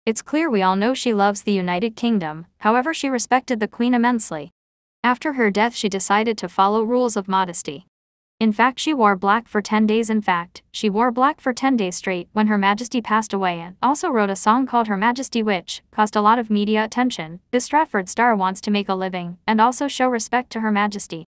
It's clear we all know she loves the United Kingdom, however she respected the Queen immensely. After her death she decided to follow rules of modesty. In fact she wore black for 10 days. In fact, she wore black for 10 days straight when Her Majesty passed away, and also wrote a song called Her Majesty which caused a lot of media attention. This Stratford star wants to make a living and also show respect to Her Majesty.